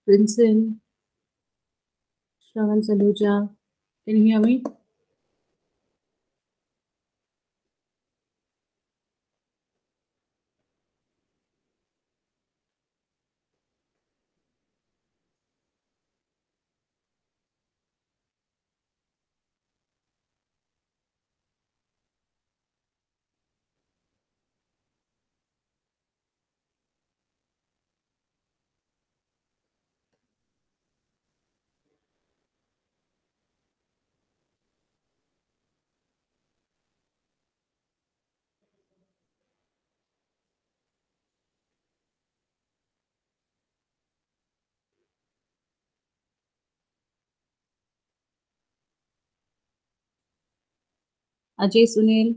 Princeton, Shravan Saluja. Can you hear me? Ajay Sunil.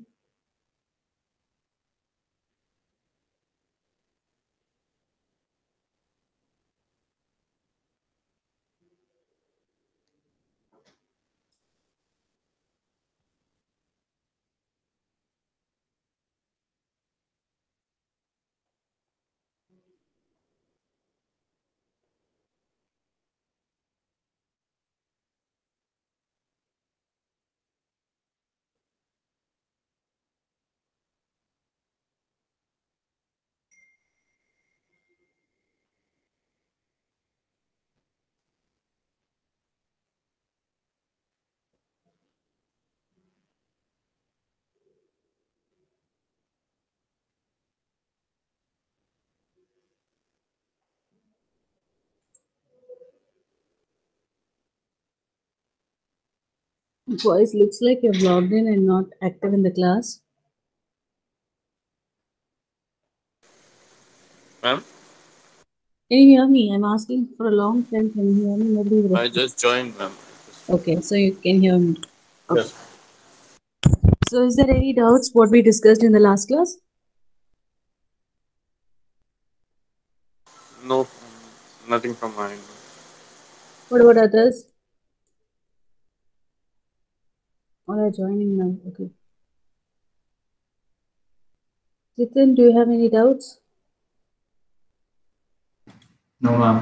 Boys, looks like you're logged in and not active in the class. Ma'am? Can you hear me? I'm asking for a long time. Can you hear me? Nobody will I just joined, ma'am. Okay, so you can hear me. Okay. Yes. So is there any doubts what we discussed in the last class? No, nothing from my end. What about others? All are joining now. Okay. Jitin, do you have any doubts? No, ma'am.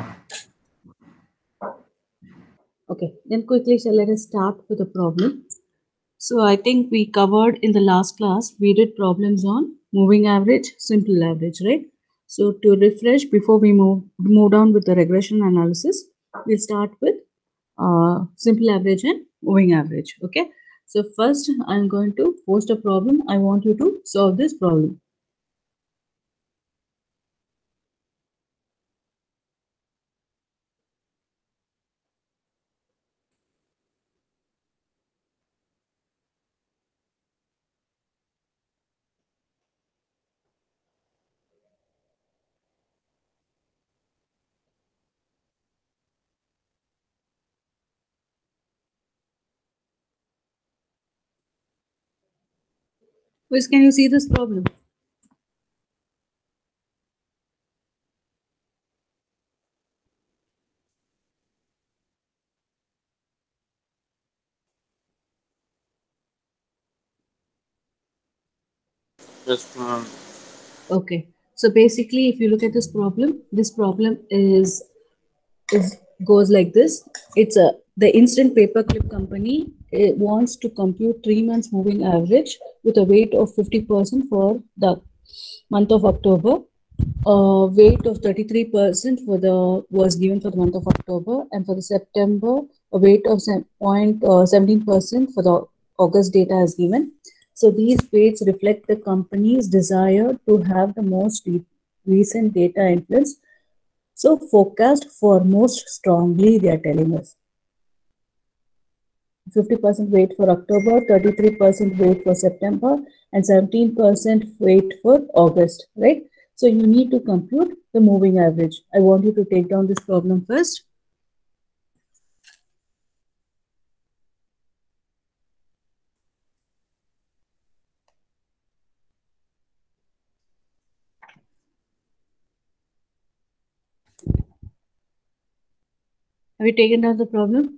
Okay, then quickly, so let us start with the problem. So I think we covered in the last class, we did problems on moving average, simple average, right? So to refresh before we move down with the regression analysis, we'll start with simple average and moving average. Okay. So first I'm going to post a problem. I want you to solve this problem. Please, can you see this problem? Yes, ma'am. Okay. So basically, if you look at this problem is goes like this. It's the instant paperclip company. It wants to compute 3 months moving average with a weight of 50% for the month of October. Weight of 33% for the was given for the month of October, and for the September, a weight of 17% for the August data is given. So these weights reflect the company's desire to have the most recent data influence. So forecast for most strongly, they are telling us. 50% weight for October, 33% weight for September, and 17% weight for August, right? So you need to compute the moving average. I want you to take down this problem first. Have you taken down the problem?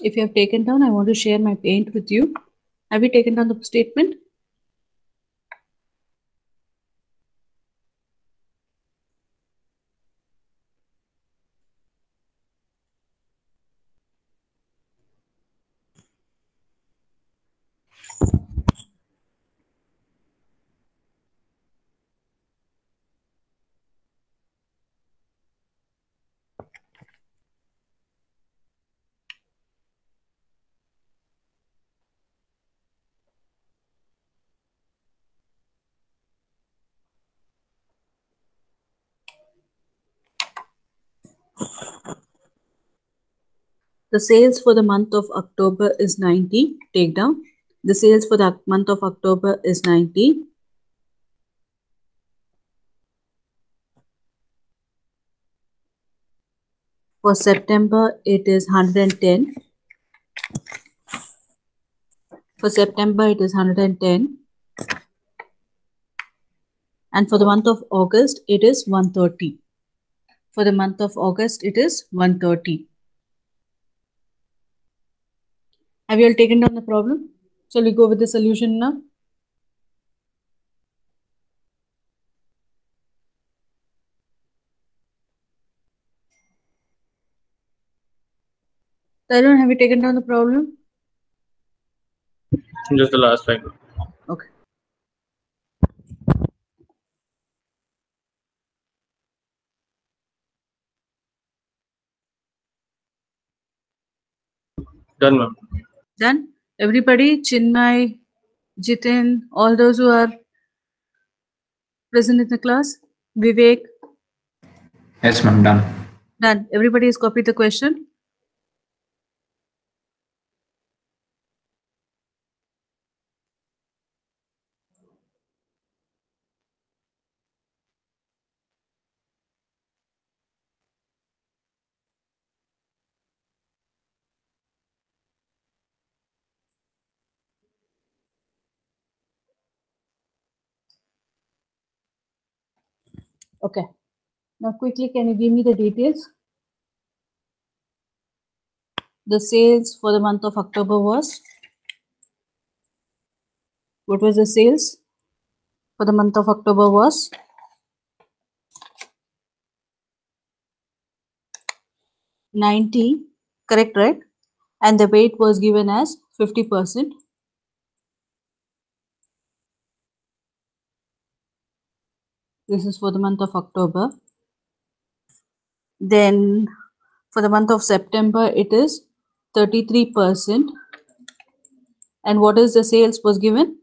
If you have taken down, I want to share my paint with you. Have you taken down the statement? The sales for the month of October is 90. Take down. The sales for the month of October is 90. For September, it is 110. For September, it is 110. And for the month of August, it is 130. For the month of August, it is 130. Have you all taken down the problem? Shall we go with the solution now? Tarun, have you taken down the problem? Just the last line. Okay. Done, ma'am. Done? Everybody, Chinmay, Jitin, all those who are present in the class? Vivek? Yes, ma'am, done. Done. Everybody has copied the question? Okay. Now quickly, can you give me the details? The sales for the month of October was? What was the sales for the month of October was? 90, correct, right? And the weight was given as 50%. This is for the month of October. Then for the month of September, it is 33%. And what is the sales was given?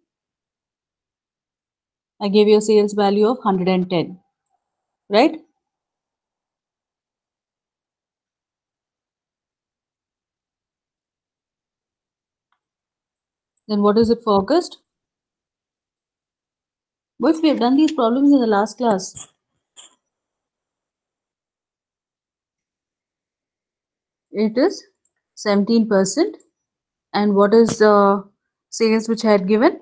I gave you a sales value of 110, right? Then what is it for August? Boys, we have done these problems in the last class. It is 17%. And what is the sales which I had given?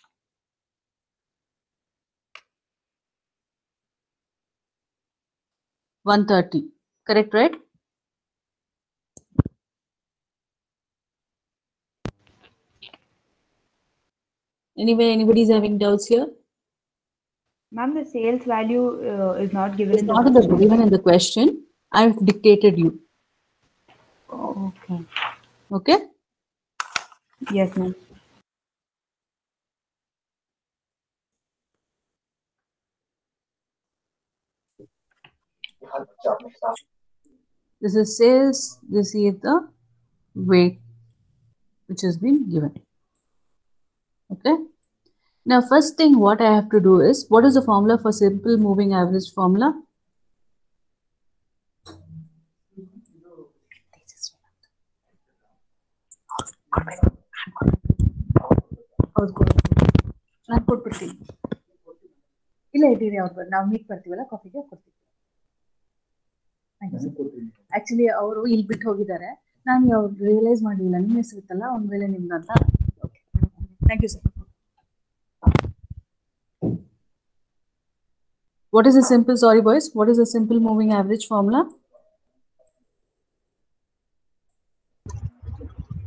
130. Correct, right? Anyway, anybody's having doubts here? Ma'am, the sales value is not given It's in the not given in the question. I've dictated you. Oh, okay. Okay? Yes, ma'am. This is sales. This is the weight which has been given. Okay? Now, first thing what I have to do is, what is the formula for simple moving average formula? ನಾನು ಕೊಟ್ಬಿಡ್ತೀನಿ ಇಲ್ಲ ಇದ್ದೀರಿ ಅವ್ರು ನಾವು meet ಮಾಡ್ತೀವಲ್ಲ ಕಾಫಿಗೆ ಕೊಡ್ತೀವಿ actually ಅವರು ಇಲ್ಲಿ ಬಿಟ್ಟು ಹೋಗಿದ್ದಾರೆ ನಾನು ಅವ್ರು ರಿಯಲೈಸ್ ಮಾಡಲಿಲ್ಲ ನಿಮ್ಮ ಹೆಸರು ಇತ್ತಲ್ಲ ಒಂದ್ ವೇಳೆ ನಿಮ್ದು ಅಂತ okay thank you sir What is a simple, sorry boys, what is a simple moving average formula?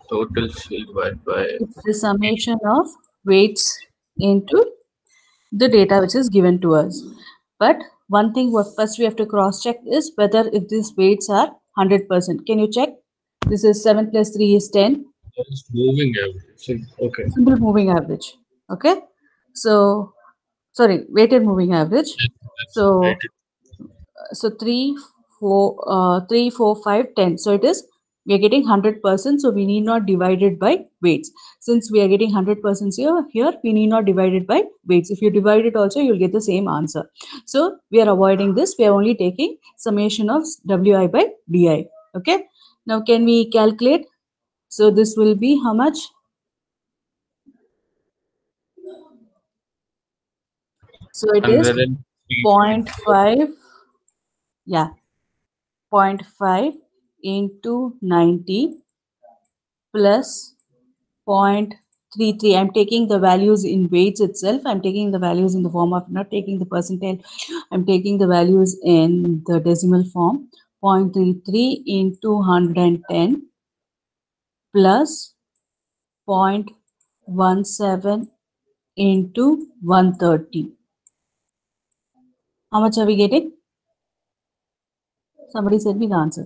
Total sale divided by It's the summation of weights into the data which is given to us. But one thing what first we have to cross check is whether if these weights are 100%. Can you check? This is 7 plus 3 is 10. it's moving average. Okay. Simple moving average. Okay. So, sorry, weighted moving average. So, so 3, 4, 3, 4, 5, 10. So it is, we are getting 100%. So we need not divide it by weights. Since we are getting 100% here we need not divide it by weights. If you divide it also, you'll get the same answer. So we are avoiding this. We are only taking summation of Wi by di. Okay. Now can we calculate? So this will be how much? So it is 0.5. Yeah. 0.5 into 90 plus 0.33. I'm taking the values in weights itself. I'm taking the values in the form of, not taking the percentile. I'm taking the values in the decimal form. 0.33 into 110 plus 0.17 into 130. How much are we getting? Somebody said me the answer.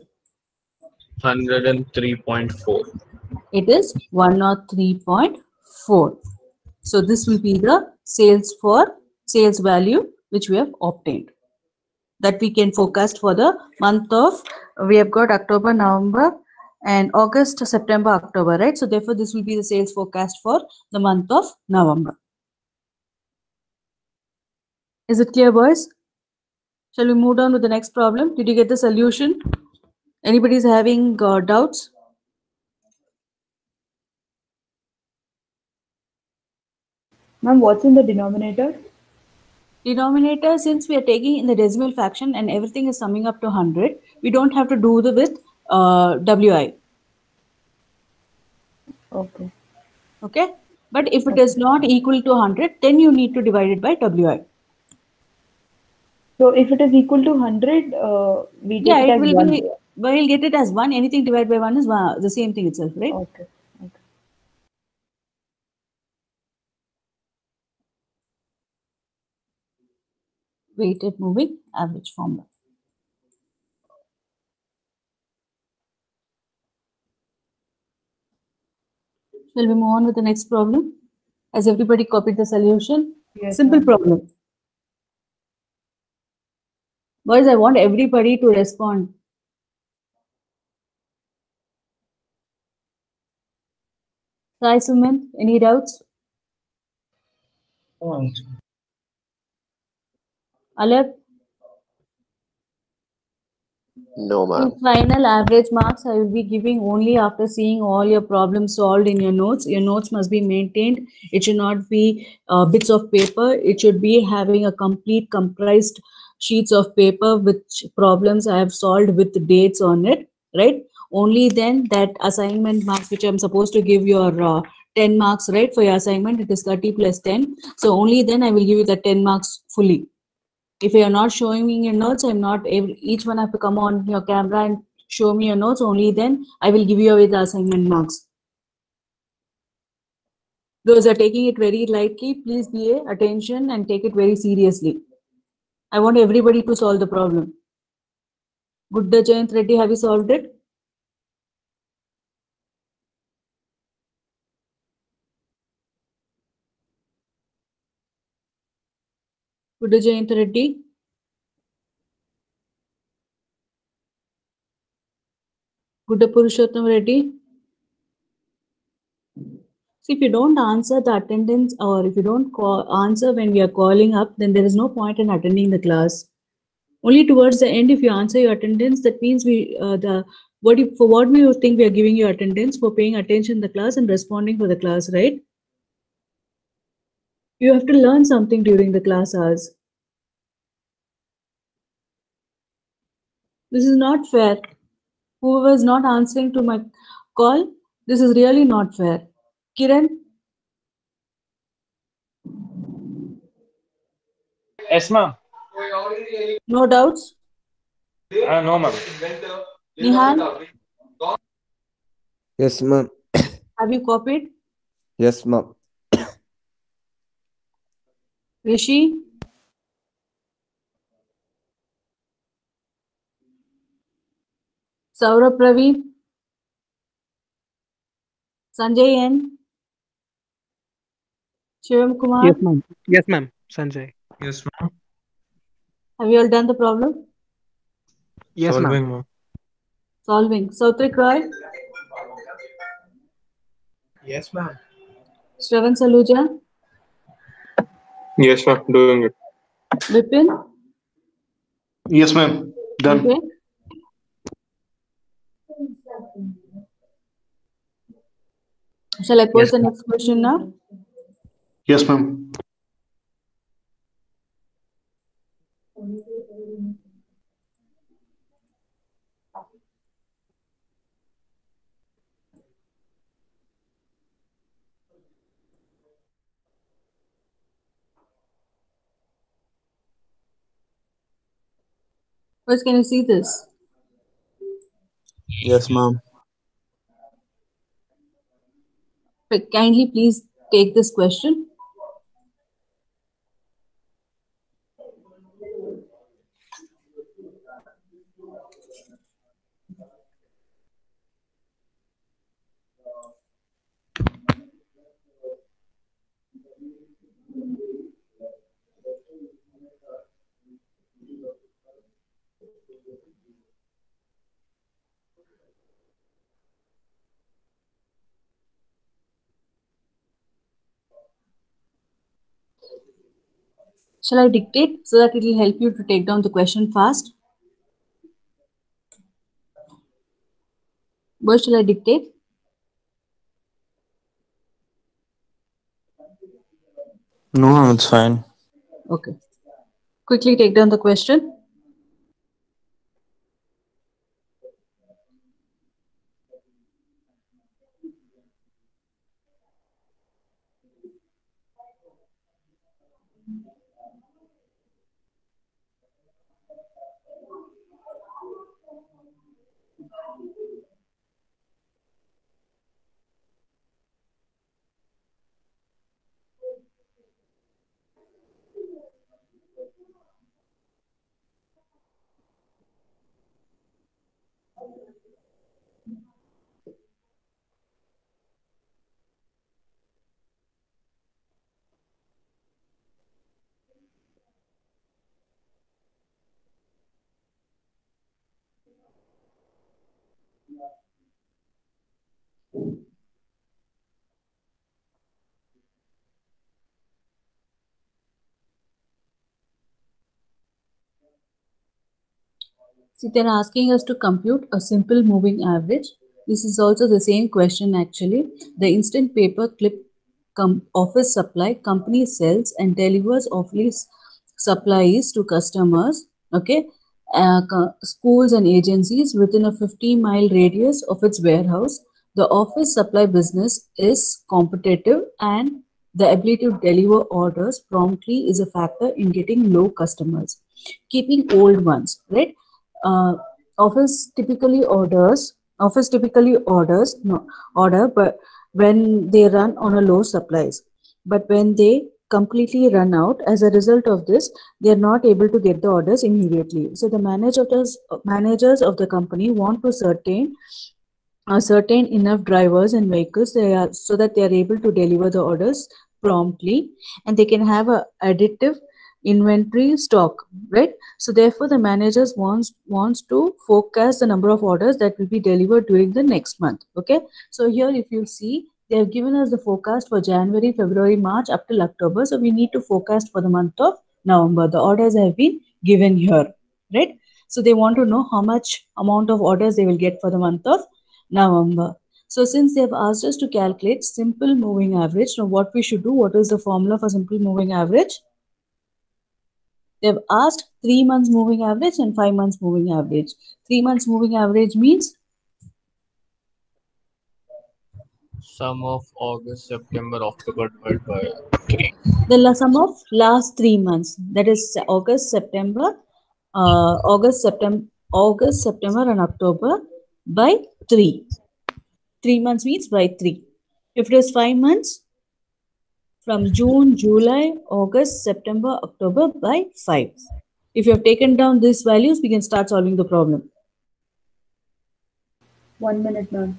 103.4. It is 103.4. So this will be the sales value which we have obtained. That we can forecast for the month of, we have got October, November and August, September, October, right? So therefore this will be the sales forecast for the month of November. Is it clear, boys? Shall we move on to the next problem? Did you get the solution? Anybody is having doubts? Ma'am, what's in the denominator? Denominator, since we are taking in the decimal fraction and everything is summing up to 100, we don't have to do the with Wi. Okay. Okay. But if it is not equal to 100, then you need to divide it by Wi. So if it is equal to 100, we take it as 1. We'll get it as 1. Anything divided by 1 is the same thing itself, right? Okay. Okay. Weighted moving average formula. Shall we move on with the next problem? Has everybody copied the solution? Yes, Simple ma'am. problem. Boys, I want everybody to respond. Sai Suman, any doubts? Alep? No, ma'am. Final average marks I will be giving only after seeing all your problems solved in your notes. Your notes must be maintained. It should not be bits of paper. It should be having a complete comprised sheets of paper which problems I have solved with dates on it, right? Only then that assignment marks which I'm supposed to give your 10 marks, right? For your assignment, it is 30 plus 10. So only then I will give you the 10 marks fully. If you are not showing me your notes, I'm not able, each one have to come on your camera and show me your notes. Only then I will give you away the assignment marks. Those are taking it very lightly, please pay attention and take it very seriously. I want everybody to solve the problem. Gudda Jayant Reddy, have you solved it? Gudda Jayant Reddy? Gudda Purushottam Reddy? See, if you don't answer the attendance or if you don't answer when we are calling up, then there is no point in attending the class. Only towards the end, if you answer your attendance, that means for what we think we are giving you attendance, for paying attention in the class and responding for the class, right? You have to learn something during the class hours. This is not fair. Whoever is not answering to my call, this is really not fair. Kiran? Yes, ma'am. No doubts? No, ma'am. Nihan? Yes, ma'am. Have you copied? Yes, ma'am. Rishi? Saurabh Praveen? Sanjay N? Shivam Kumar? Yes, ma'am. Yes, ma'am. Sanjay. Yes, ma'am. Have you all done the problem? Yes, ma'am. Solving, ma'am. Solving. Sautrik Roy? Yes, ma'am. Shravan Saluja? Yes, ma'am. Doing it. Vipin? Yes, ma'am. Done. Okay. Shall I pose Yes, the next question now? Yes, ma'am. First, can you see this? Yes, ma'am. But kindly please take this question. Shall I dictate so that it will help you to take down the question fast? What shall I dictate? No, ma'am, it's fine. Okay. Quickly take down the question. See, they're asking us to compute a simple moving average. This is also the same question actually. The instant paper clip office supply company sells and delivers office supplies to customers, okay, schools and agencies within a 50-mile radius of its warehouse. The office supply business is competitive and the ability to deliver orders promptly is a factor in getting low customers, keeping old ones, right? uh, office typically orders no order but when they run on a low supplies, but when they completely run out as a result of this, they are not able to get the orders immediately. So the managers of the company want to certain enough drivers and vehicles so that they are able to deliver the orders promptly and they can have a additive inventory stock, right? So therefore the managers wants to forecast the number of orders that will be delivered during the next month. Okay, so here if you see, they have given us the forecast for January, February, March up till October. So we need to forecast for the month of November. The orders have been given here, right? So they want to know how much amount of orders they will get for the month of November. So since they have asked us to calculate simple moving average, now what we should do, what is the formula for simple moving average? They've asked 3 months moving average and 5 months moving average. 3 months moving average means? Sum of August, September, October divided by 3. The sum of last 3 months. That is August, September, and October by 3. 3 months means by 3. If it is 5 months, from June, July, August, September, October by 5. If you have taken down these values, we can start solving the problem. 1 minute, ma'am.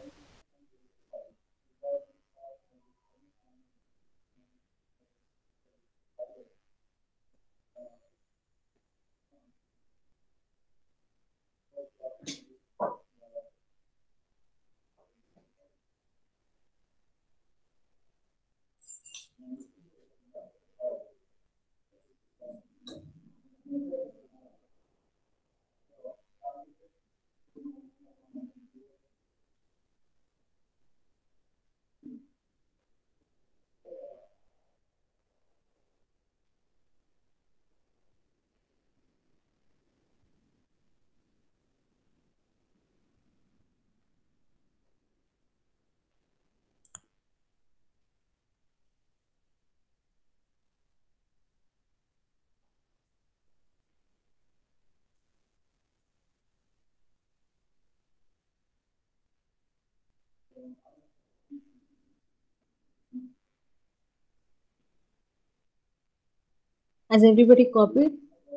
Has everybody copied?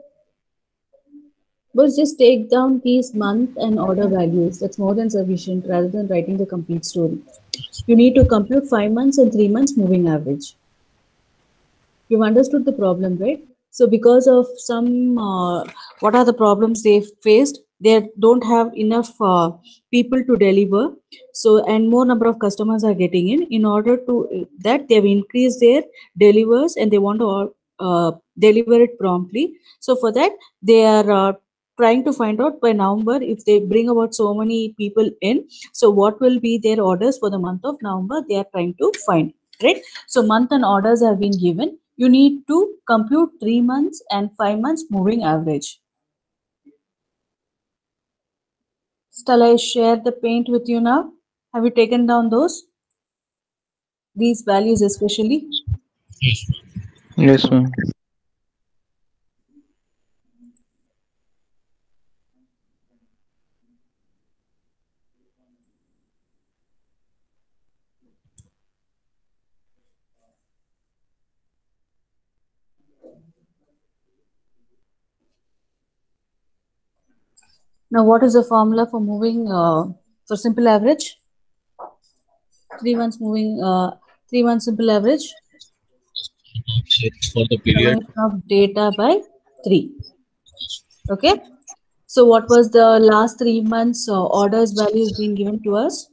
But just take down these month and order values. That's more than sufficient rather than writing the complete story. You need to compute 5 months and 3 months moving average. You've understood the problem, right? So because of some, what are the problems they faced? They don't have enough people to deliver. So, and more number of customers are getting in. In order to that, they've increased their delivers and they want to deliver it promptly. So for that, they are trying to find out by November if they bring about so many people in. So what will be their orders for the month of November? They are trying to find, right? So month and orders have been given. You need to compute 3 months and 5 months moving average. Shall I share the paint with you now? Have you taken down these values especially? Yes. Yes, ma'am. Now, what is the formula for moving for simple average? 3 months moving, 3 months simple average. For the period. Summation of data by 3. Okay. So what was the last 3 months orders values being given to us?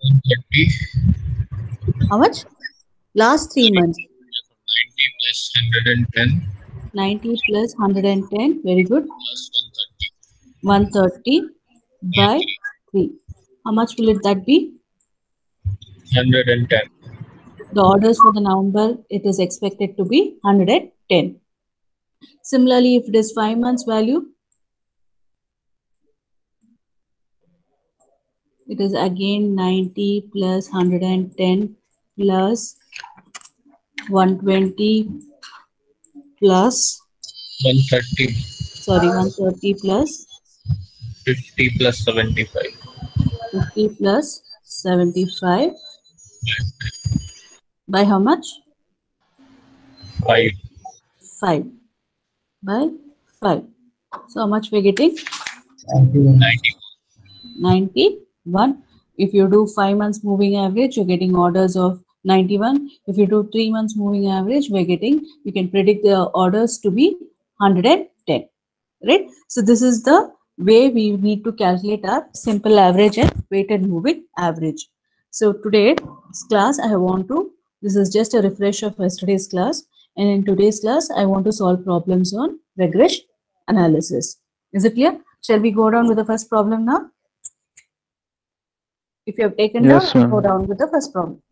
130. How much? Last 3 months. 90 plus 110. 90 plus 110. Very good. Plus 130 by 3. How much will that be? 110. The orders for the November, it is expected to be 110. Similarly, if it is 5 months value, it is again 90 plus 110 plus 120 plus 130. Sorry, 130 plus 50 plus 75. 50 plus 75 by how much? 5. 5 by 5. So how much we're getting? 90. 91. If you do 5 months moving average, you're getting orders of 91. If you do 3 months moving average, you can predict the orders to be 110. Right? So this is the way we need to calculate our simple average and weighted moving average. So today's class, this is just a refresh of yesterday's class. And in today's class, I want to solve problems on regression analysis. Is it clear? Shall we go down with the first problem now? If you have taken Yes, down, ma'am. go down with the first problem.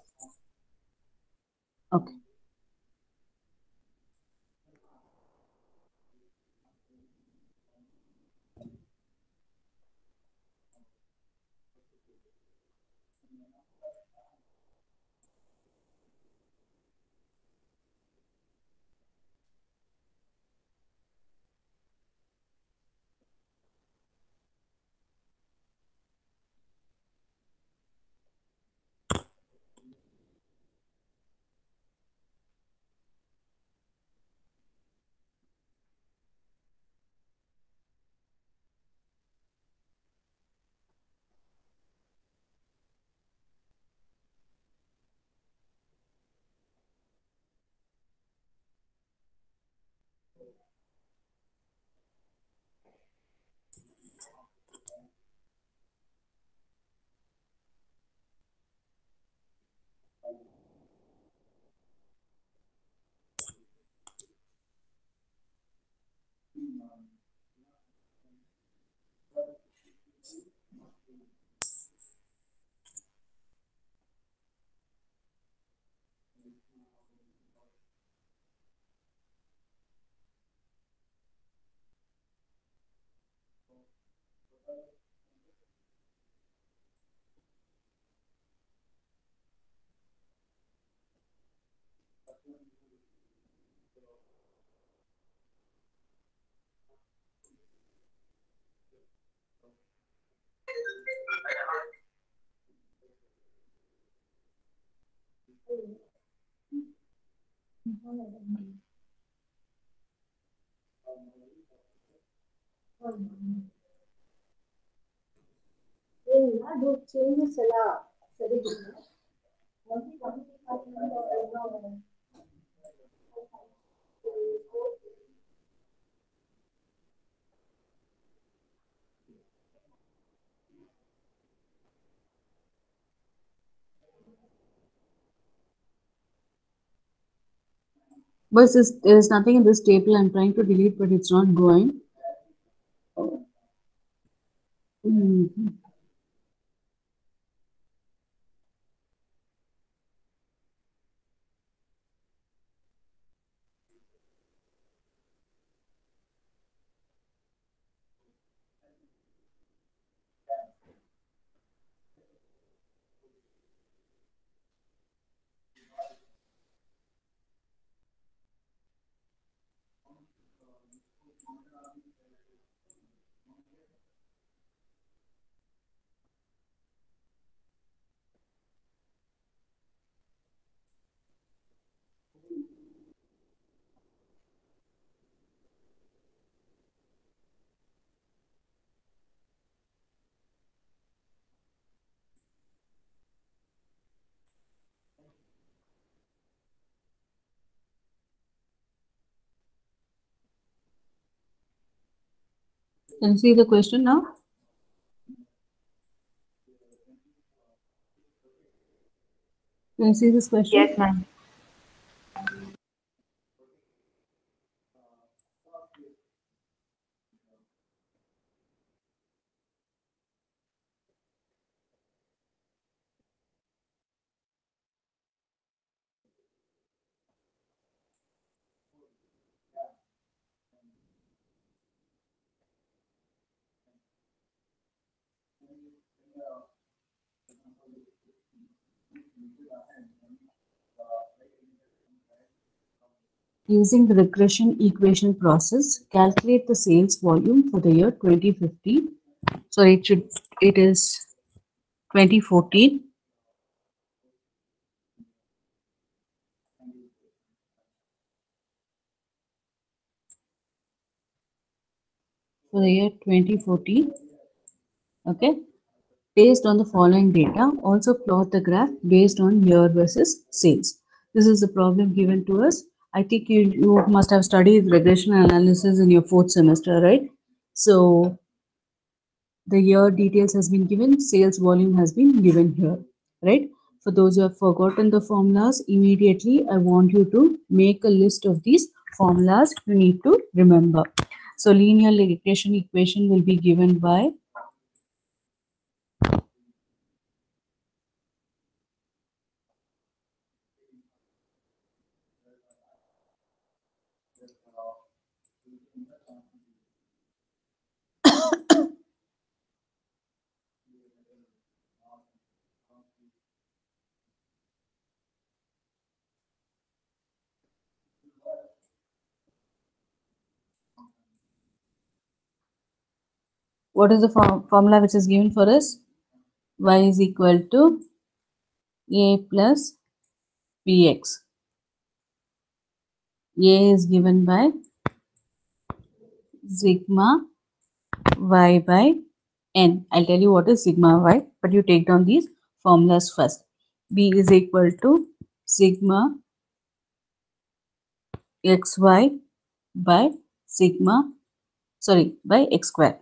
Okay. But there's nothing in this table I'm trying to delete, but it's not going. Mhm. Can you see the question now? Can you see this question? Yes, ma'am. Using the regression equation process, calculate the sales volume for the year 2015. So it is 2014. For the year 2014, okay, based on the following data, also plot the graph based on year versus sales. This is the problem given to us. I think you must have studied regression analysis in your 4th semester, right? So the year details has been given, sales volume has been given here, right? For those who have forgotten the formulas, immediately I want you to make a list of these formulas you need to remember. So linear regression equation will be given by what is the formula which is given for us? Y is equal to A plus Bx. A is given by sigma y by n. I'll tell you what is sigma y, but you take down these formulas first. B is equal to sigma xy by by x square.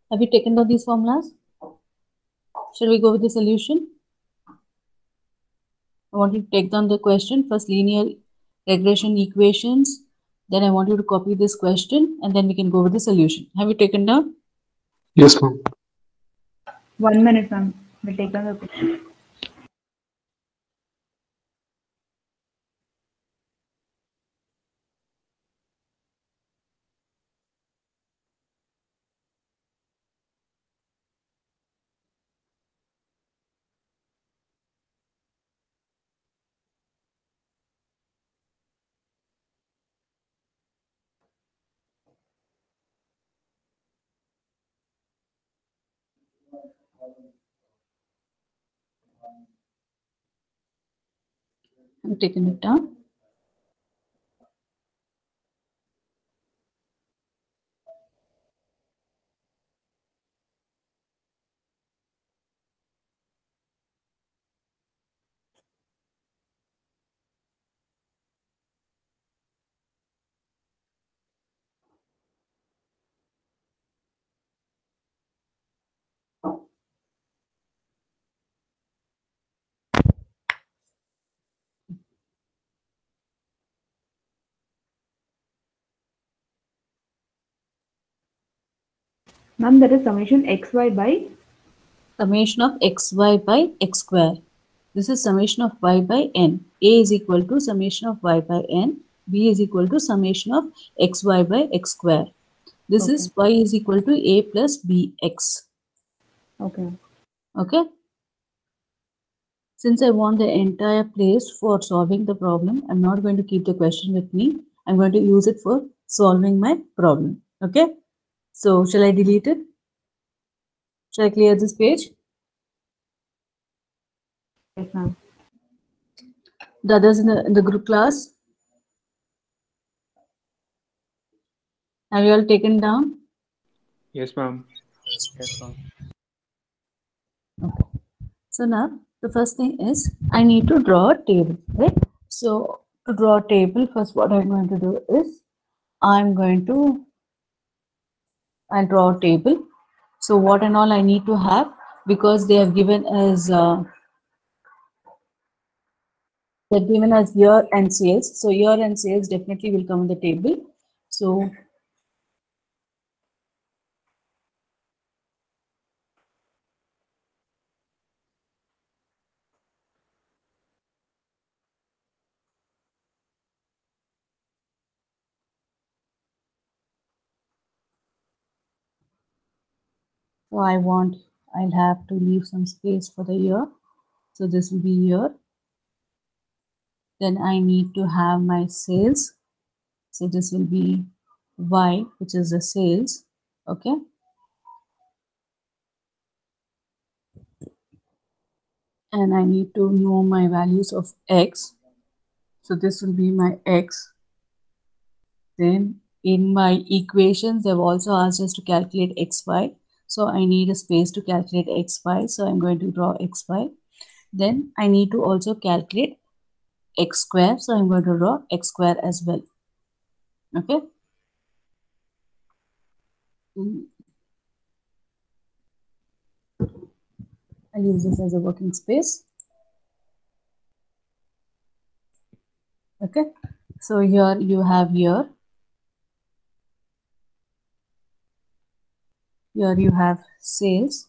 Have you taken down these formulas? Shall we go with the solution? I want you to take down the question, first linear regression equations. Then I want you to copy this question and then we can go with the solution. Have you taken down? Yes, ma'am. 1 minute, ma'am. We'll take down the question. Have you taken it down? Ma'am, that is summation xy by Summation of xy by x square. This is summation of y by n. A is equal to summation of y by n. B is equal to summation of xy by x square. This Okay. is y is equal to a plus bx. okay. Okay. Since I want the entire place for solving the problem, I'm not going to keep the question with me. I'm going to use it for solving my problem. Okay. So shall I delete it? Shall I clear this page? Yes, ma'am. The others in the group class, have you all taken down? Yes, ma'am. Yes, ma'am. Okay. So now the first thing is I need to draw a table, right? So to draw a table, first what I'm going to do is I'll draw a table. So what and all I need to have, because they have given as year and sales. So year and sales definitely will come on the table. So I'll have to leave some space for the year. So this will be year. Then I need to have my sales. So this will be Y, which is the sales. Okay. And I need to know my values of X. So this will be my X. Then in my equations, they've also asked us to calculate XY. So I need a space to calculate XY. So I'm going to draw XY. Then I need to also calculate X square. So I'm going to draw X square as well. Okay. I'll use this as a working space. Okay. So here you have year. Here you have sales.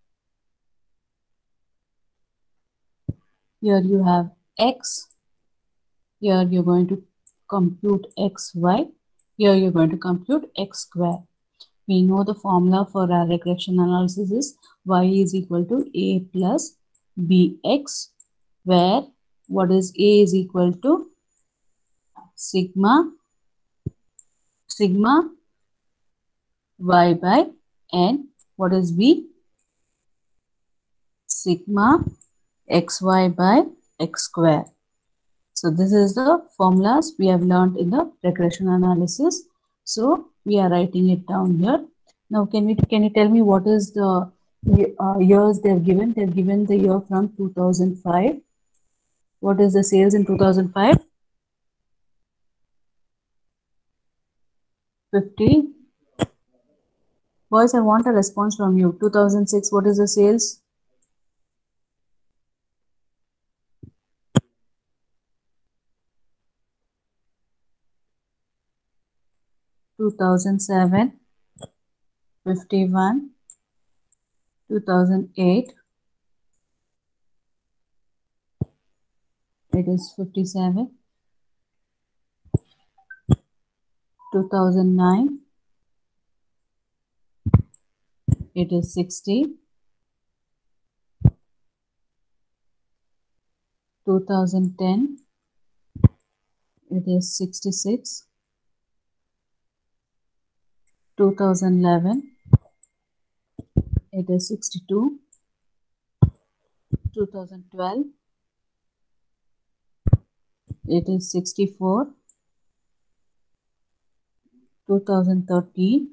Here you have X. Here you're going to compute XY. Here you're going to compute X square. We know the formula for our regression analysis is Y is equal to A plus BX, where what is A is equal to sigma Y by N. What is B? Sigma XY by X square. So this is the formulas we have learned in the regression analysis. So we are writing it down here. Now can you tell me what is the years they have given? They have given the year from 2005. What is the sales in 2005? 50 Boys, I want a response from you. 2006, what is the sales? (2007), 51, 2008, it is 57, 2009, it is 60, 2010, it is 66, 2011, it is 62, 2012, it is 64, 2013,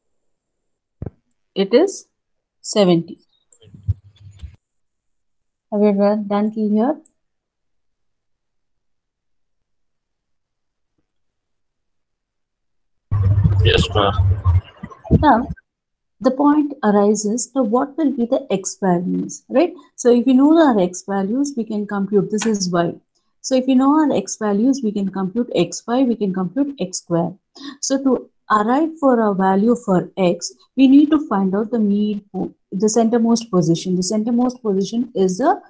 it is 70. Have you done till here? Yes, ma'am. Now, the point arises, now what will be the x values, right? So if you know our x values, we can compute, this is y. So if you know our x values, we can compute xy, we can compute x square. So to arrive for a value for x, we need to find out the the centermost position. The centermost position is the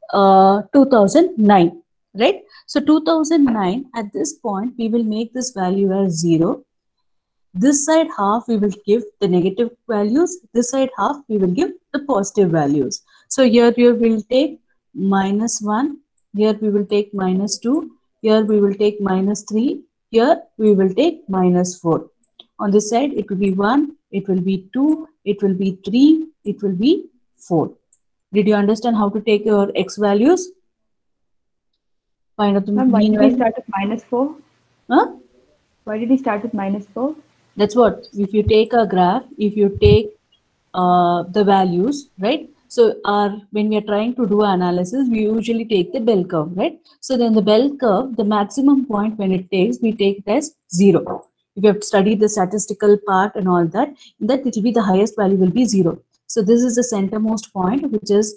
2009, right? So 2009, at this point, we will make this value as 0. This side half we will give the negative values, this side half we will give the positive values. So here we will take -1, here we will take -2, here we will take -3, here we will take -4. On this side it will be 1, it will be 2, it will be 3, it will be 4. Did you understand how to take your x values? Find out the Ma'am, why mean did we value. start with -4? Huh? Why did we start with -4? That's what, if you take a graph, if you take the values, right? So when we are trying to do analysis, we usually take the bell curve, right? So then the bell curve, the maximum point when it takes, we take it as 0. If you have studied the statistical part and all that, it will be the highest value will be 0. So this is the centermost point, which is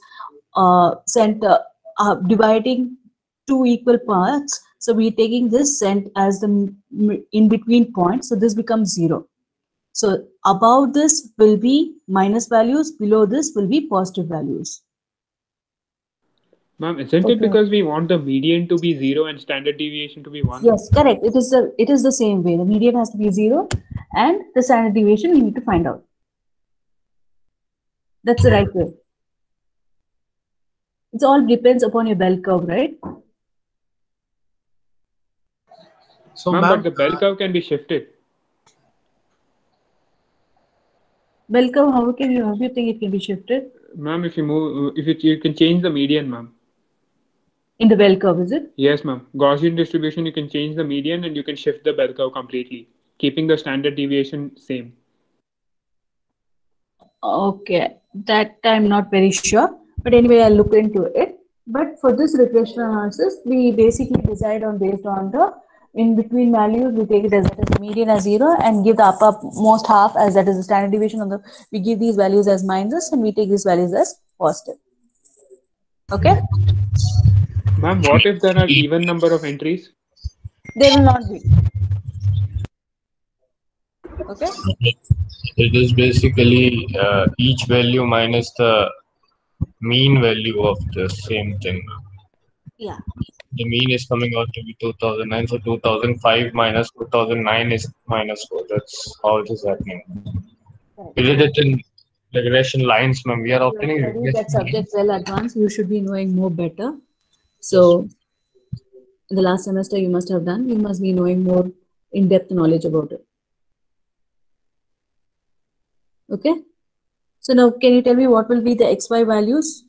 dividing two equal parts. So we're taking this cent as the in between point. So this becomes 0. So above this will be minus values, below this will be positive values. Ma'am, isn't it because we want the median to be 0 and standard deviation to be 1? Yes, correct. It is the same way. The median has to be 0 and the standard deviation we need to find out. That's the right way. It all depends upon your bell curve, right? So, Ma'am, ma'am, but the bell curve can be shifted. Bell curve, how do you think it can be shifted? Ma'am, if you move, you can change the median, ma'am. In the bell curve, is it? Yes, ma'am. Gaussian distribution, you can change the median and you can shift the bell curve completely, keeping the standard deviation same. Okay, that I'm not very sure, but anyway, I'll look into it. But for this regression analysis, we basically decide on based on the in between values. We take it as that is median as 0 and give the uppermost half as that is the standard deviation of the. We give these values as minus and we take these values as positive. Okay. Ma'am, what if there are even number of entries? There will not be. Okay. It is basically each value minus the mean value of the same thing. Yeah. The mean is coming out to be 2009, so 2005 minus 2009 is -4. That's how it is happening. Correct. We did it in regression lines, ma'am. We are obtaining You studied that regression subject lines. well advanced. You should be knowing more better. So, in the last semester you must have done. You must be knowing more in-depth knowledge about it. Okay. So now, can you tell me what will be the XY values?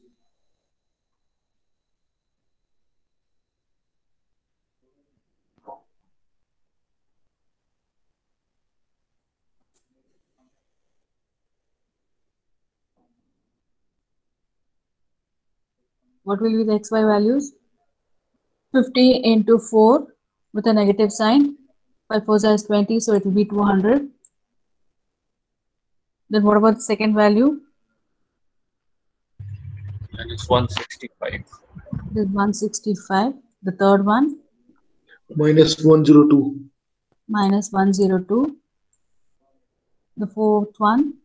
What will be the XY values? 50 into 4 with a negative sign. 5 4 is 20, so it will be 200. Then what about the second value? And it's 165. This 165. The third one? minus 102. Minus 102. The fourth one?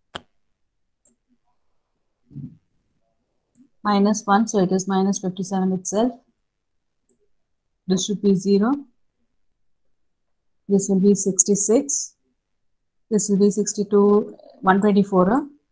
Minus 1. So it is minus 57 itself. This should be 0. This will be 66. This will be 62, 124.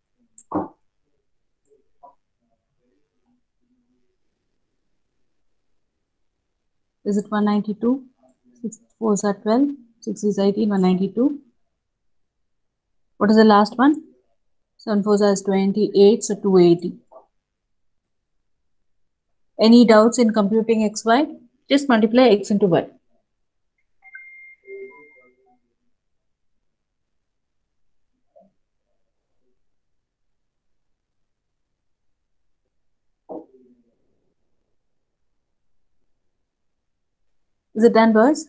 Is it 192? 6 4s are 12. 6 is 18, 192. What is the last one? 7 4s are 28, so 280. Any doubts in computing xy? Just multiply x into y. Is it done, boys?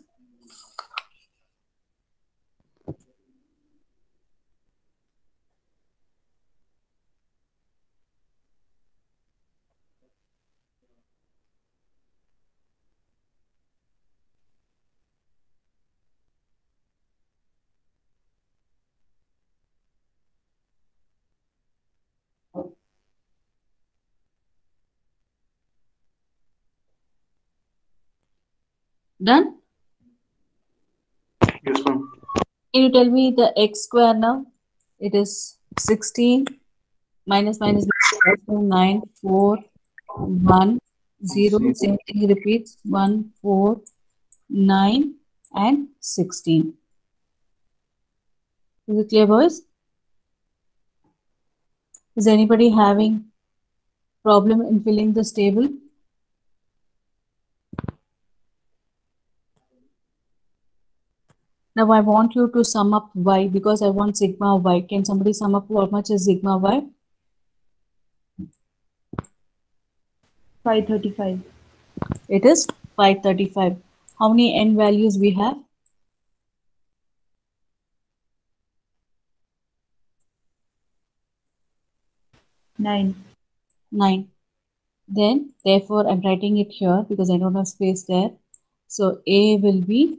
Done? Yes, ma'am. Can you tell me the x square now? It is 16 minus 9, 4, 1, 0. Same thing repeats. 1, 4, 9, and 16. Is it clear, boys? Is anybody having problem in filling this table? Now I want you to sum up y because I want sigma y. Can somebody sum up how much is sigma y? 535. It is 535. How many n values we have? 9. 9. Then, therefore, I'm writing it here because I don't have space there. So, A will be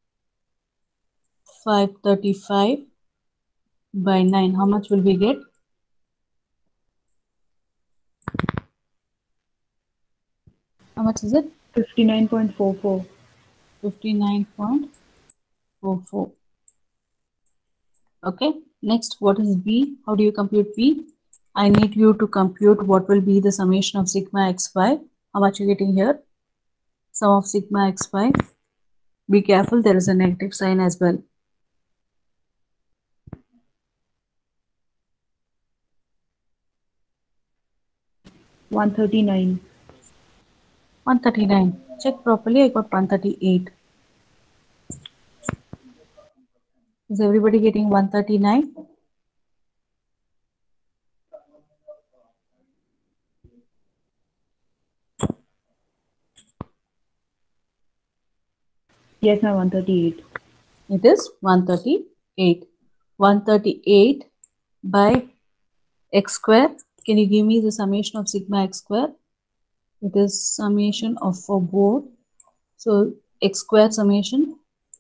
535 by 9. How much will we get? How much is it? 59.44. 59.44. Okay. Next, what is B? How do you compute B? I need you to compute what will be the summation of sigma xy. How much are you getting here? Sum of sigma xy. Be careful, there is a negative sign as well. $139. 139. Check properly. I got 138. Is everybody getting 139? Yes, ma'am, 138. It is 138. 138 by x square. Can you give me the summation of sigma x square? It is summation of for both. So x square summation.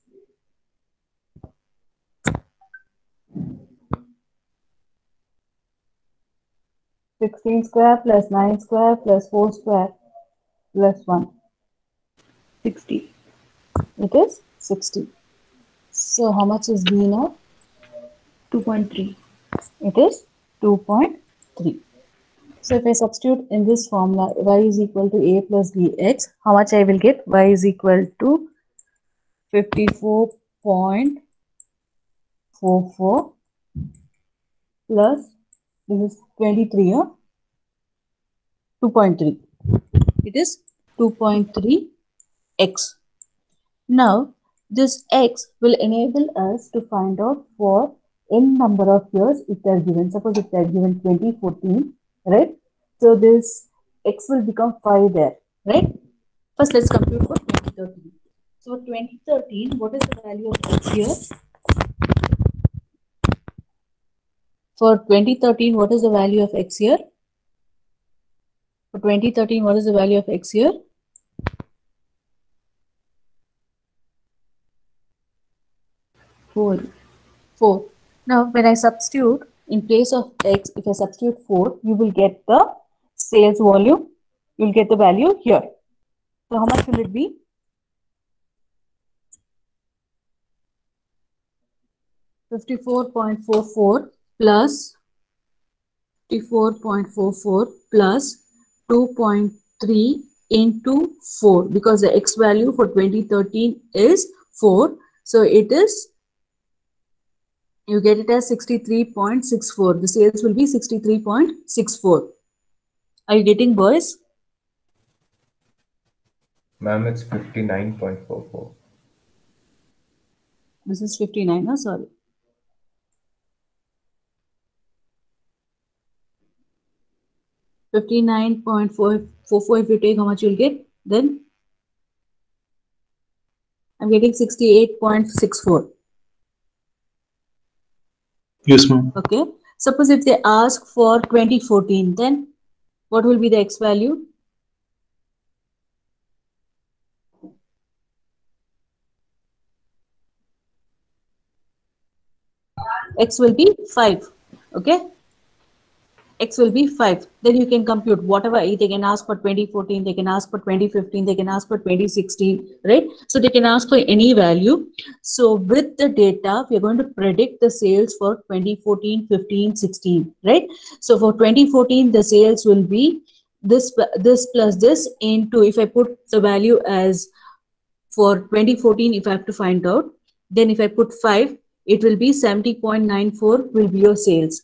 (16 square plus 9 square plus 4 square plus 1). 60. It is 60. So how much is B now? 2.3. It is 2.3. So if I substitute in this formula, y is equal to a plus bx, how much I will get? Y is equal to 54.44 plus this is 23, 2.3. It is 2.3x. Now, this x will enable us to find out for n number of years if they are given. Suppose if they are given 2014, right? So this x will become 5 there, right? First, let's compute for 2013. So 2013, what is the value of x here? For 2013, what is the value of X here? For 2013, what is the value of X here? Four. 4. Now, when I substitute in place of X, if I substitute 4, you will get the sales volume. You will get the value here. So, how much will it be? $54.44 plus 2.3 into 4, because the X value for 2013 is 4. So it is, you get it as 63.64. The sales will be 63.64. Are you getting, boys? Ma'am, it's 59.44. This is 59. Oh, sorry. 59.44. If you take, how much you'll get? Then I'm getting 68.64. Yes, ma'am. Okay. Suppose if they ask for 2014, then what will be the X value? X will be 5. Okay. X will be 5. Then you can compute whatever. They can ask for 2014, they can ask for 2015, they can ask for 2016, right? So they can ask for any value. So with the data, we are going to predict the sales for 2014, 15, 16, right? So for 2014, the sales will be this plus this into, if I put the value as for 2014, if I have to find out, then if I put 5, it will be 70.94 will be your sales.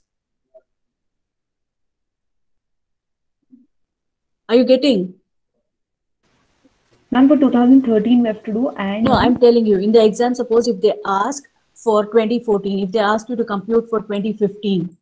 Are you getting? Ma'am, for 2013 we have to do, and No, I'm telling you, in the exam, suppose if they ask for 2014, if they ask you to compute for 2015,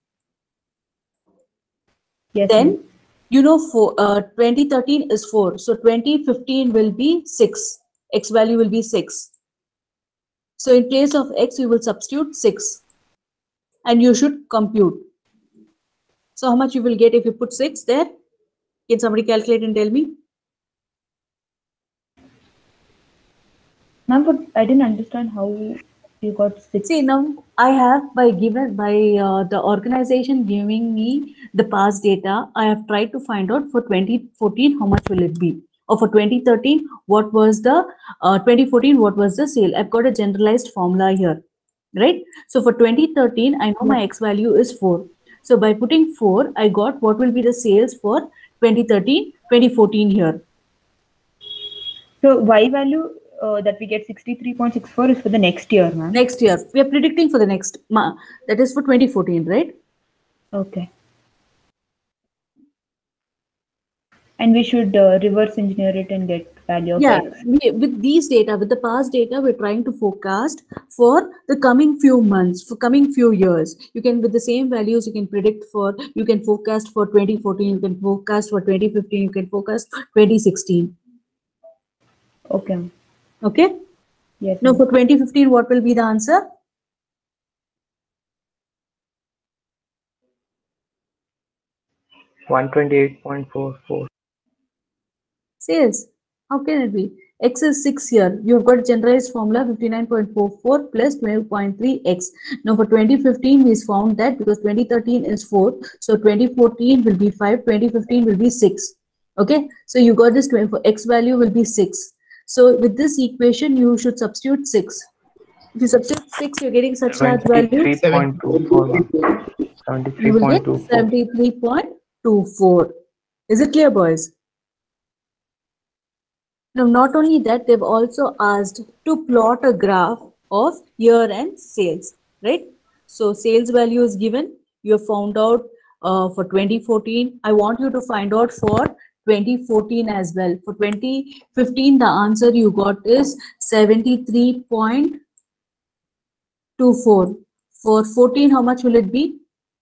yes, then ma'am. you know for 2013 is 4. So 2015 will be 6. X value will be 6. So in place of X, you will substitute 6. And you should compute. So how much you will get if you put 6 there? Can somebody calculate and tell me? Ma'am, but I didn't understand how you got 6. See, now I have the organization giving me the past data, I have tried to find out for 2014 how much will it be, or for 2013 what was the 2014 what was the sale. I've got a generalized formula here, right? So for 2013 I know my X value is 4. So by putting 4, I got what will be the sales for 2013, 2014 here. So Y value that we get 63.64 is for the next year, ma'am. Next year we are predicting for the next that is for 2014, right? Okay. And we should reverse engineer it and get value of X. With these data, with the past data, we're trying to forecast for the coming few months, for coming few years. You can, with the same values, you can predict for, you can forecast for 2014, you can forecast for 2015, you can forecast 2016. Okay. Okay? Yes. Now ma'am. for 2015, what will be the answer? $128.44. Sales. How can it be? X is 6 here. You have got a generalized formula 59.44 plus 12.3x. Now for 2015, we found that because 2013 is 4, so 2014 will be 5, 2015 will be 6. Okay, so you got this 20, x value will be 6. So with this equation, you should substitute 6. If you substitute 6, you're getting such large value. 73.24. You will get 73.24. 73.24. Is it clear, boys? Now, not only that, they've also asked to plot a graph of year-end sales, right? So sales value is given. You have found out for 2014. I want you to find out for 2014 as well. For 2015, the answer you got is 73.24. For 14, how much will it be?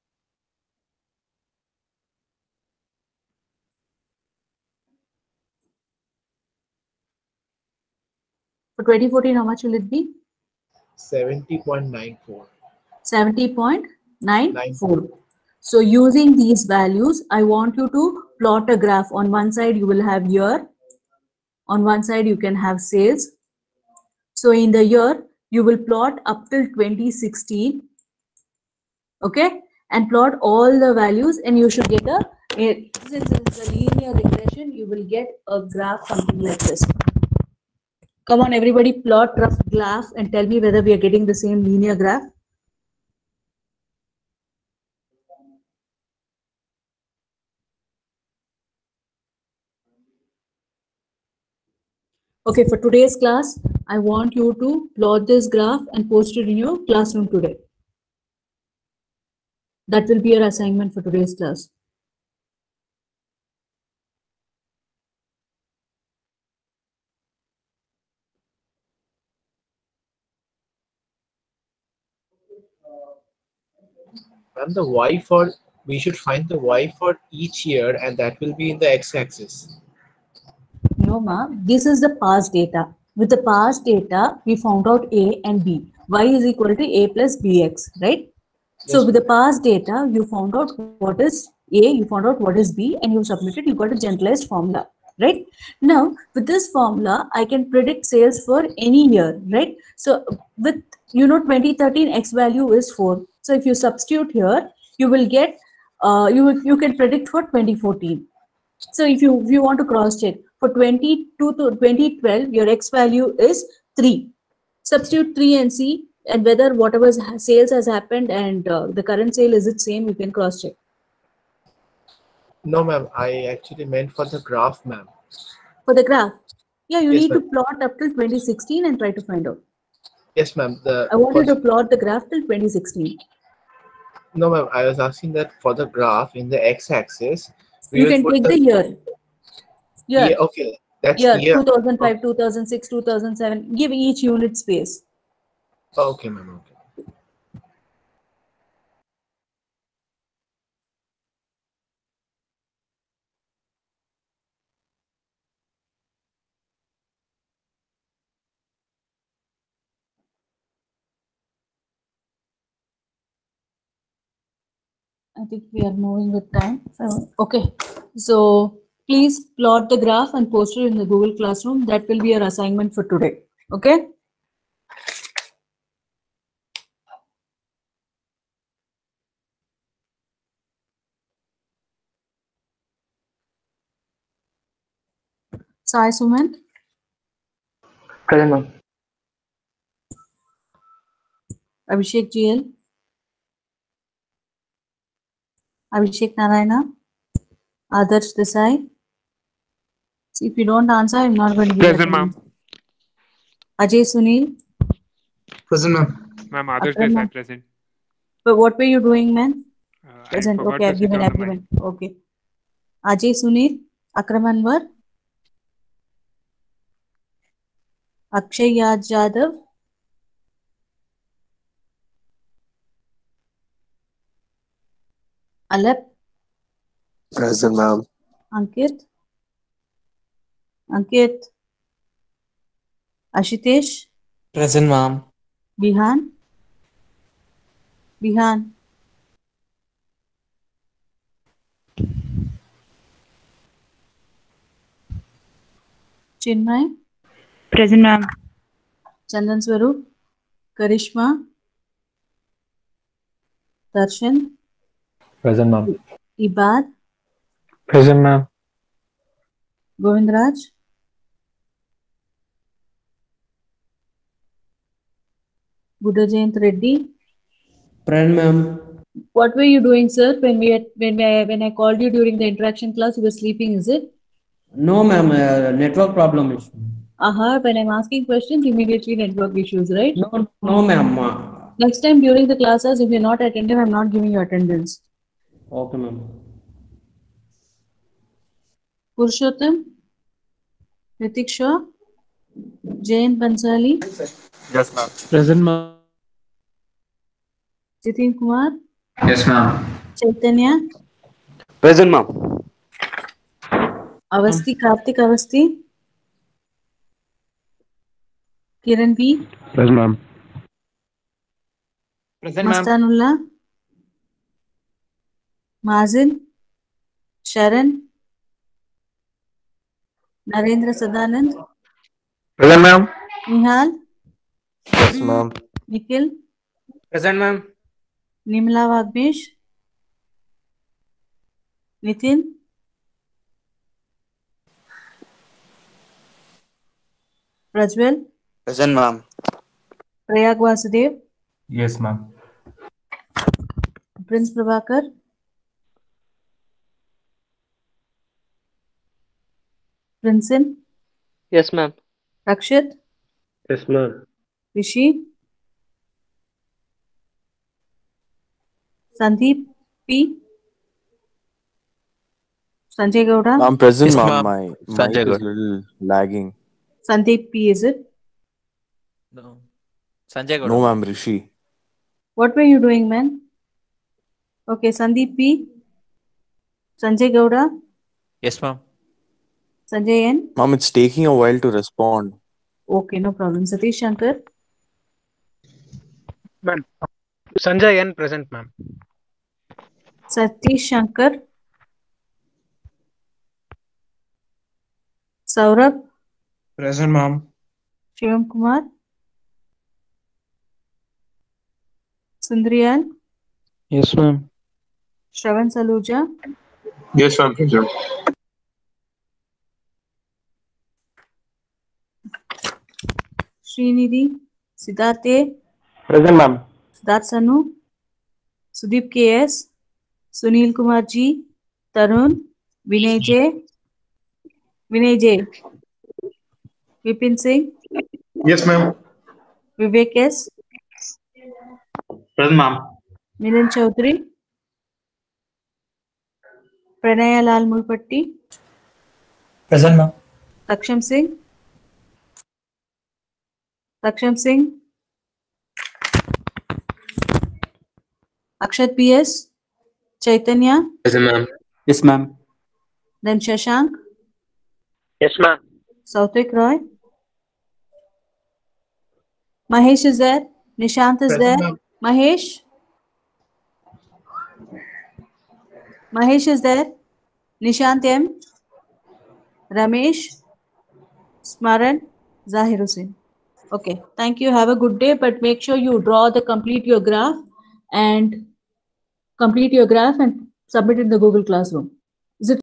For 2014, how much will it be? 70.94. 70.94. So using these values, I want you to plot a graph. On one side, you will have year. On one side, you can have sales. So in the year, you will plot up till 2016. Okay, and plot all the values, and you should get since it's a linear regression, you will get a graph something like this. Come on, everybody, plot rough graph and tell me whether we are getting the same linear graph. Okay, for today's class, I want you to plot this graph and post it in your classroom today. That will be your assignment for today's class. And the y for, we should find the y for each year, and that will be in the x-axis. No, ma'am. This is the past data. With the past data, we found out A and B. Y is equal to A plus BX, right? So Yes, with the past data, you found out what is A, you found out what is B, and you submitted, you got a generalized formula, right? Now, with this formula, I can predict sales for any year, right? So with, 2013 X value is 4. So if you substitute here, you will get, you can predict for 2014. So if you want to cross check for 22 to 2012, your X value is 3. Substitute 3 and see, and whether whatever sales has happened and the current sale is it same, you can cross check. No, ma'am. I actually meant for the graph, ma'am. For the graph, yeah, you Yes, need to ma'am. plot up till 2016 and try to find out. Yes, ma'am. I want you to plot the graph till 2016. No, ma'am. I was asking that for the graph in the x-axis, You can take the year. Yeah, okay. That's year, year. 2005, 2006, 2007. Give each unit space. Okay, ma'am. Okay. I think we are moving with time. Okay, so please plot the graph and post it in the Google Classroom. That will be your assignment for today. Okay. Sai Suman. Present, ma'am. Abhishek GL. Abhishek Narayana. Adarsh Desai. See, if you don't answer, I'm not going to give Present, ma'am. Ajay Sunil. Present, ma'am. Ma'am, Adarsh Akram, Desai present. But what were you doing, man? I Present. forgot Okay, to I've switch given. on the mic. Okay. Ajay Sunil. Akram Anwar. Akshay Yadav. Alap. Present, ma'am. Ankit. Ashitesh. Present, ma'am. Bihan. Chinmay. Present, ma'am. Chandan Swarup. Karishma. Darshan. Present, ma'am. Ibad. Present, ma'am. Govindraj. Buddha Jayant Reddy. Present, ma'am. What were you doing, sir? When I called you during the interaction class, you were sleeping, is it? No, ma'am. Network problem issue. When I'm asking questions, immediately network issues, right? No, ma'am. Next time during the classes, if you're not attentive, I'm not giving you attendance. Okay, ma'am. Purushottam. Ritik Shah. Jain Bansali. Yes, ma'am. Present, ma'am. Jitin Kumar. Yes, ma'am. Chaitanya. Present, ma'am. Avasti, Karthik Avasti. Kiran B. Present, ma'am. Present, ma'am. Mastanullah. Mazin, Sharan, Narendra Sadanand, Present, ma'am. Nihal, Yes, ma'am. Nikhil, Present, ma'am. Nimla Vagmesh, Nitin, Prajwal, Present, ma'am. Prayag Vasudev, Yes, ma'am. Prince Prabhakar, Princeton, Yes, ma'am. Rakshit, Yes, ma'am. Rishi, Sandeep P, Sanjay Gowda, I'm present, Yes, ma'am. ma'am. My mic Sanjay is Gaur. little lagging. Sandeep P, is it? No. Sanjay No, ma'am, Rishi. What were you doing, man? Okay, Sandeep P, Sanjay Gowda, Yes, ma'am. Sanjay N. Ma'am, it's taking a while to respond. Okay, no problem. Satish Shankar, Ma'am. Sanjay N present, ma'am. Satish Shankar, Saurabh, Present, ma'am. Shivam Kumar, Sundriyal, Yes, ma'am. Shravan Saluja, Yes, ma'am. Present. Srinidhi, Siddharth A, Present, ma'am. Siddharth Sanu, Sudeep KS, Sunil Kumar G, Tarun, Vinay J, Vipin Singh, Yes, ma'am. Vivek S, Present, ma'am. Milan Chaudhary, Pranaya Lal Mulpatti, Present, ma'am. Taksham Singh, Akshat PS, Chaitanya, Present, ma'am. Yes, ma'am. then Shashank, Yes, ma'am. Sautvik Roy, Mahesh is there, Nishant is there, Present, ma'am. Mahesh is there, Nishant M, Ramesh, Smaran, Zahir Hussain. Okay, thank you. Have a good day, but make sure you complete your graph and submit it in the Google Classroom.